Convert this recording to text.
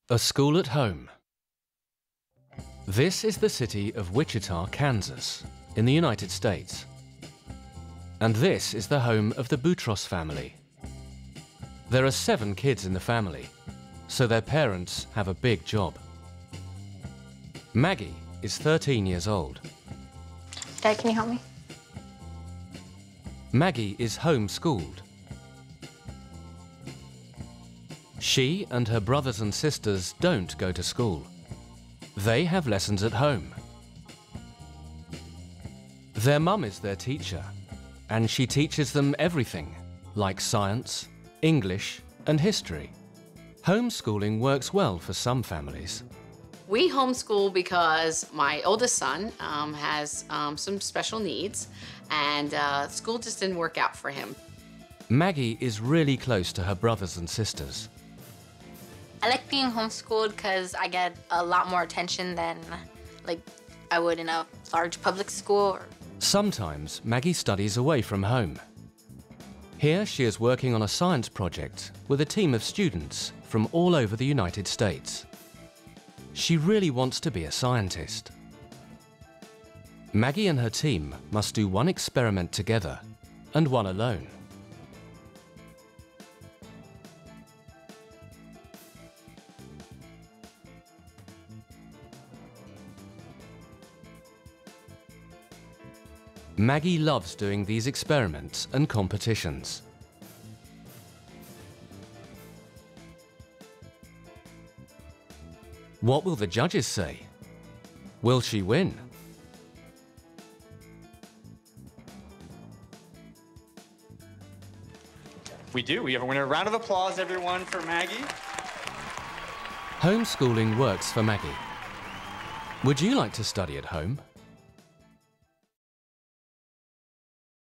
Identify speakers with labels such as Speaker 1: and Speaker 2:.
Speaker 1: A school at home. This is the city of Wichita, Kansas, in the United States. And this is the home of the Boutros family. There are 7 kids in the family, so their parents have a big job. Maggie is 13 years old.
Speaker 2: Dad, can you help me?
Speaker 1: Maggie is homeschooled. She and her brothers and sisters don't go to school. They have lessons at home. Their mum is their teacher, and she teaches them everything, like science, English, and history. Homeschooling works well for some families.
Speaker 3: We homeschool because my oldest son has some special needs, and school just didn't work out for him.
Speaker 1: Maggie is really close to her brothers and sisters.
Speaker 2: I like being homeschooled because I get a lot more attention than I would in a large public school.
Speaker 1: Sometimes Maggie studies away from home. Here she is working on a science project with a team of students from all over the United States. She really wants to be a scientist. Maggie and her team must do one experiment together and one alone. Maggie loves doing these experiments and competitions. What will the judges say? Will she win?
Speaker 4: We do. We have a winner. Round of applause, everyone, for Maggie.
Speaker 1: Homeschooling works for Maggie. Would you like to study at home?